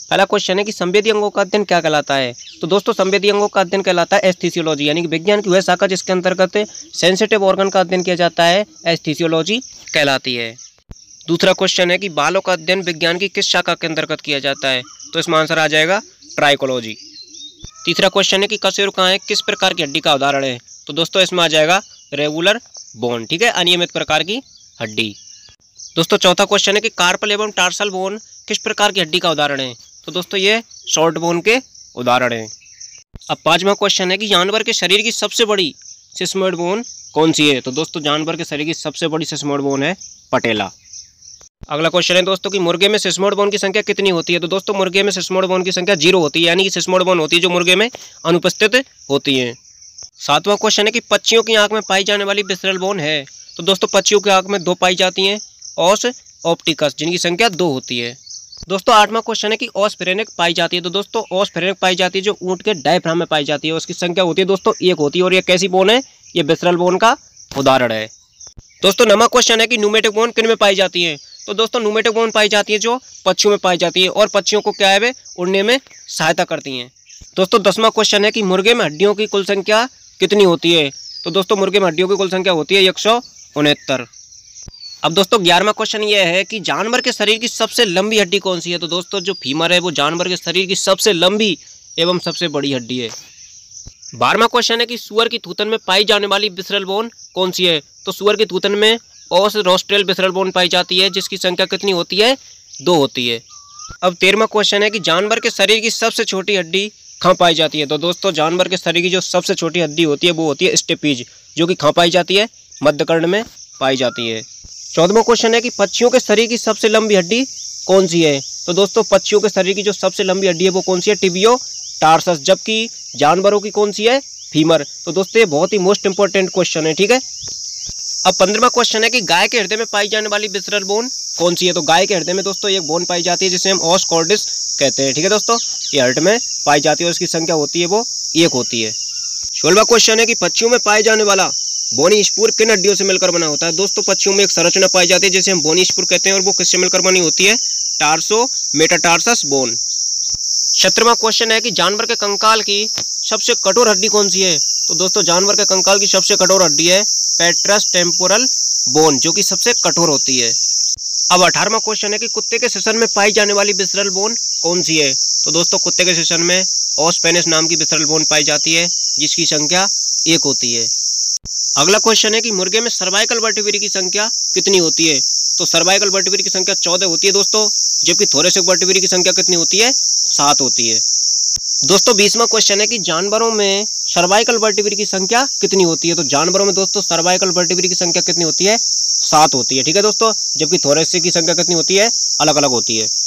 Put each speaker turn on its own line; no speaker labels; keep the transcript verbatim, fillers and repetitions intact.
पहला क्वेश्चन है कि संवेदी अंगों का अध्ययन क्या कहलाता है। तो दोस्तों संवेदी अंगों का अध्ययन कहलाता है एस्थीसियोलॉजी, यानी कि विज्ञान की वह शाखा जिसके अंतर्गत सेंसिटिव ऑर्गन का अध्ययन किया जाता है एस्थीसियोलॉजी कहलाती है। दूसरा क्वेश्चन है कि बालों का अध्ययन विज्ञान की किस शाखा के अंतर्गत किया जाता है। तो इसमें आंसर आ जाएगा ट्राइकोलॉजी। तीसरा क्वेश्चन है कि कशेरुकाएँ किस प्रकार की हड्डी का उदाहरण है। तो दोस्तों इसमें आ जाएगा रेगुलर बोन, ठीक है, अनियमित प्रकार की हड्डी। दोस्तों चौथा क्वेश्चन है कि कार्पल एवं टार्सल बोन किस प्रकार की हड्डी का उदाहरण है। तो दोस्तों ये शॉर्ट बोन के उदाहरण हैं। अब पांचवा क्वेश्चन है कि जानवर के शरीर की सबसे बड़ी सिस्मोइड बोन कौन सी है। तो दोस्तों जानवर के शरीर की सबसे बड़ी सिस्मोइड बोन है पटेला। अगला क्वेश्चन है दोस्तों कि मुर्गे में सिस्मोइड बोन की संख्या कितनी होती है। तो दोस्तों मुर्गे में सिस्मोइड बोन की संख्या जीरो होती है, यानी कि सिस्मोइड बोन होती है जो मुर्गे में अनुपस्थित होती है। सातवां क्वेश्चन है कि पक्षियों की आंख में पाई जाने वाली विसरल बोन है। तो दोस्तों पक्षियों की आंख में दो पाई जाती हैं, ऑस ऑप्टिकस, जिनकी संख्या दो होती है। दोस्तों आठवां क्वेश्चन है कि ऑस फ्रेनिक पाई जाती है। तो दोस्तों ऑस फ्रेनिक पाई जाती है जो ऊंट के डायफ्राम में पाई जाती है, उसकी संख्या होती है दोस्तों एक होती है, और ये कैसी बोन है, ये विसरल बोन का उदाहरण है। दोस्तों नौवां क्वेश्चन है कि न्यूमेटिक बोन किन में पाई जाती है। तो दोस्तों न्यूमेटिक बोन पाई जाती है जो पक्षियों में पाई जाती है, और पक्षियों को क्या है वे उड़ने में सहायता करती हैं। दोस्तों दसवां क्वेश्चन है कि मुर्गे में हड्डियों की कुल संख्या कितनी होती है। तो दोस्तों मुर्गे में हड्डियों की कुल संख्या होती है एक सौ उनहत्तर। अब दोस्तों ग्यारहवां क्वेश्चन ये है कि जानवर के शरीर की सबसे लंबी हड्डी कौन सी है। तो दोस्तों जो फीमर है वो जानवर के शरीर की सबसे लंबी एवं सबसे बड़ी हड्डी है। बारहवां क्वेश्चन है कि सुअर की थूथन में पाई जाने वाली विसरल बोन कौन सी है। तो सुअर की थूथन में ऑस रोस्ट्रल विसरल बोन पाई जाती है, जिसकी संख्या कितनी होती है, दो होती है। अब तेरहवां क्वेश्चन है कि जानवर के शरीर की सबसे छोटी हड्डी कहाँ पाई जाती है। तो दोस्तों जानवर के शरीर की जो सबसे छोटी हड्डी होती है वो होती है स्टेपीज, जो कि कहाँ पाई जाती है, मध्यकर्ण में पाई जाती है। चौदहवां क्वेश्चन है कि पक्षियों के शरीर की सबसे लंबी हड्डी कौन सी है। तो दोस्तों पक्षियों के शरीर की जो सबसे लंबी हड्डी है वो कौन सी है, टिबियो टार्सस, जबकि जानवरों की कौन सी है, फीमर। तो दोस्तों ये बहुत ही मोस्ट इंपॉर्टेंट क्वेश्चन है, ठीक है। अब पंद्रहवां क्वेश्चन है कि गाय के हृदय में पाई जाने वाली विसरल बोन कौन सी है। तो गाय के हृदय में दोस्तों एक बोन पाई जाती है जिसे हम ऑस कॉर्डिस कहते हैं, ठीक है दोस्तों, ये हर्ट में पाई जाती है और उसकी संख्या होती है वो एक होती है। सोलहवां क्वेश्चन है कि पक्षियों में पाए जाने वाला बोनी स्पूर किन हड्डियों से मिलकर बना होता है। दोस्तों पक्षियों में एक संरचना पाई जाती है जिसे हम बोनी स्पूर कहते हैं, और वो किससे मिलकर बनी होती है, टार्सो मेटाटार्सस बोन। सत्रहवां क्वेश्चन है कि जानवर के कंकाल की सबसे कठोर हड्डी कौन सी है। तो दोस्तों जानवर के कंकाल की सबसे कठोर हड्डी है पेट्रस टेम्पोरल बोन, जो कि सबसे कठोर होती है। अब अठारहवां क्वेश्चन है कि कुत्ते के सेशन में पाई जाने वाली विसरल बोन कौन सी है। तो दोस्तों कुत्ते के सेशन में ऑस पेनिस नाम की विसरल बोन पाई जाती है, जिसकी संख्या एक होती है। अगला क्वेश्चन है कि मुर्गे में सर्वाइकल वर्टिब्री की संख्या कितनी होती है। तो सर्वाइकल वर्टिब्री की संख्या चौदह होती है दोस्तों, जबकि थोरेसिक वर्टिब्री की संख्या कितनी होती है, सात होती है। दोस्तों बीसवां क्वेश्चन है कि जानवरों में सर्वाइकल वर्टिब्री की संख्या कितनी होती है। तो जानवरों में दोस्तों सर्वाइकल वर्टिब्री की संख्या कितनी होती है, सात होती है, ठीक है दोस्तों, जबकि थोरेसिक की संख्या कितनी होती है, अलग अलग होती है।